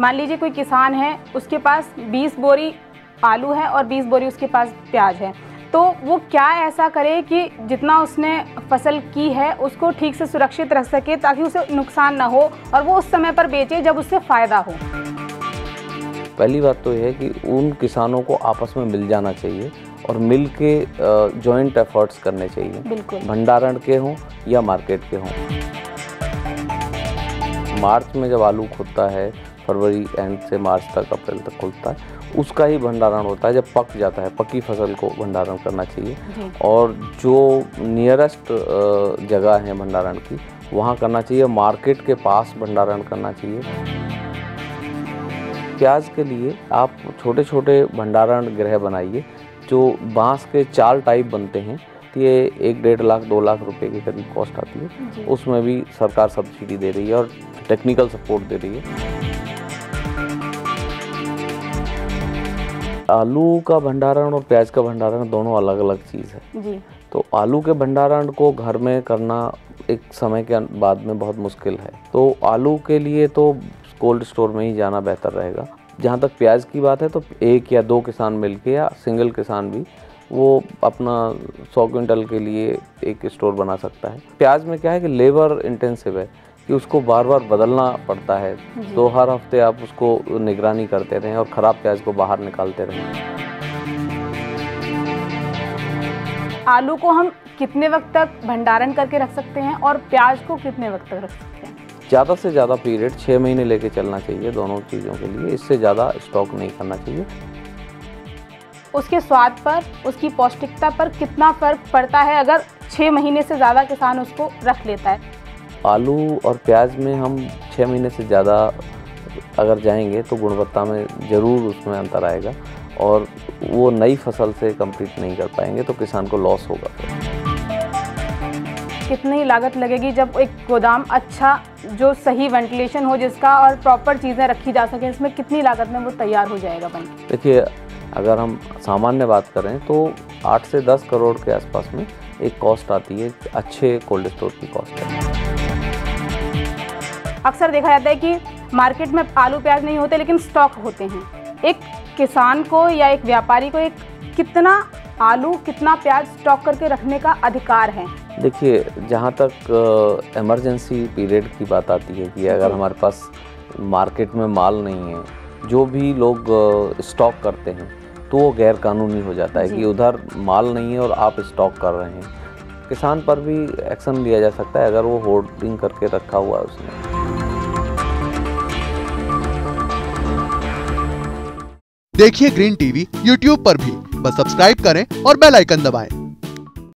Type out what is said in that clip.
मान लीजिए कोई किसान है, उसके पास 20 बोरी आलू है और 20 बोरी उसके पास प्याज है, तो वो क्या ऐसा करे कि जितना उसने फसल की है उसको ठीक से सुरक्षित रख सके ताकि उसे नुकसान ना हो और वो उस समय पर बेचे जब उससे फ़ायदा हो। पहली बात तो यह है कि उन किसानों को आपस में मिल जाना चाहिए और मिल के जॉइंट एफर्ट्स करने चाहिए। बिल्कुल। भंडारण के हों या मार्केट के हों। मार्च में जब आलू खुलता है, फरवरी एंड से मार्च तक, अप्रैल तक खुलता है, उसका ही भंडारण होता है। जब पक जाता है, पकी फसल को भंडारण करना चाहिए और जो नियरेस्ट जगह है भंडारण की वहाँ करना चाहिए। मार्केट के पास भंडारण करना चाहिए। प्याज के लिए आप छोटे छोटे भंडारण गृह बनाइए जो बांस के 4 टाइप बनते हैं। तो ये 1-1.5 लाख 2 लाख रुपए के करीब कॉस्ट आती है। उसमें भी सरकार सब्सिडी दे रही है और टेक्निकल सपोर्ट दे रही है। आलू का भंडारण और प्याज का भंडारण दोनों अलग अलग चीज़ है जी। तो आलू के भंडारण को घर में करना एक समय के बाद में बहुत मुश्किल है, तो आलू के लिए तो कोल्ड स्टोर में ही जाना बेहतर रहेगा। जहाँ तक प्याज की बात है तो 1 या 2 किसान मिलके या सिंगल किसान भी वो अपना 100 क्विंटल के लिए एक स्टोर बना सकता है। प्याज में क्या है कि लेबर इंटेंसिव है कि उसको बार बार बदलना पड़ता है, तो हर हफ्ते आप उसको निगरानी करते रहें और ख़राब प्याज को बाहर निकालते रहें। आलू को हम कितने वक्त तक भंडारण करके रख सकते हैं और प्याज को कितने वक्त तक रख सकते हैं? ज़्यादा से ज़्यादा पीरियड 6 महीने लेके चलना चाहिए दोनों चीज़ों के लिए। इससे ज़्यादा स्टॉक नहीं करना चाहिए। उसके स्वाद पर, उसकी पौष्टिकता पर कितना फ़र्क पड़ता है अगर 6 महीने से ज़्यादा किसान उसको रख लेता है? आलू और प्याज में हम 6 महीने से ज़्यादा अगर जाएंगे तो गुणवत्ता में ज़रूर उसमें अंतर आएगा और वो नई फसल से कंपीट नहीं कर पाएंगे, तो किसान को लॉस होगा। कितनी लागत लगेगी जब एक गोदाम अच्छा, जो सही वेंटिलेशन हो जिसका और प्रॉपर चीज़ें रखी जा सके, इसमें कितनी लागत में वो तैयार हो जाएगा बन के? देखिए, अगर हम सामान्य बात करें तो 8 से 10 करोड़ के आसपास में एक कॉस्ट आती है, अच्छे कोल्ड स्टोर की कॉस्ट है। अक्सर देखा जाता है कि मार्केट में आलू प्याज नहीं होते लेकिन स्टॉक होते हैं। एक किसान को या एक व्यापारी को एक कितना आलू, कितना प्याज स्टॉक करके रखने का अधिकार है? देखिए, जहाँ तक इमरजेंसी पीरियड की बात आती है कि अगर हमारे पास मार्केट में माल नहीं है, जो भी लोग स्टॉक करते हैं तो वो गैर कानूनी हो जाता है कि उधर माल नहीं है और आप स्टॉक कर रहे हैं। किसान पर भी एक्शन लिया जा सकता है अगर वो होर्डिंग करके रखा हुआ है उसने। देखिए ग्रीन टीवी YouTube पर भी, बस सब्सक्राइब करें और बेल आइकन दबाएं।